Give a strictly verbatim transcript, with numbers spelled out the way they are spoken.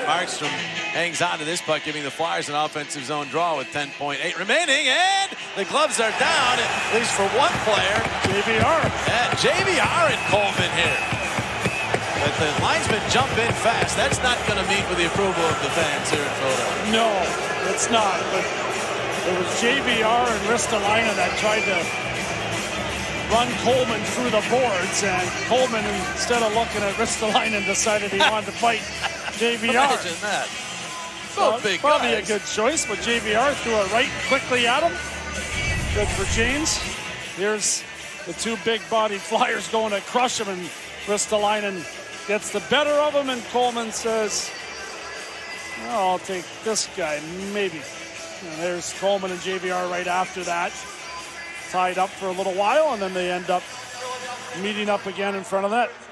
Markstrom hangs on to this puck, giving the Flyers an offensive zone draw with ten point eight remaining, and the gloves are down, at least for one player. J V R. Yeah, J V R and Coleman here. But the linesmen jump in fast. That's not going to meet with the approval of the fans here in Philadelphia. No, it's not. But it was J V R and Ristolainen that tried to run Coleman through the boards, and Coleman, instead of looking at Ristolainen, decided he wanted to fight J V R. Imagine that. So Both big probably guys. a good choice, but J V R threw it right quickly at him. Good for James. Here's the two big-bodied Flyers going to crush him, and Ristolainen gets the better of him, and Coleman says, oh, I'll take this guy, maybe. And there's Coleman and J V R right after that. Tied up for a little while, and then they end up meeting up again in front of that.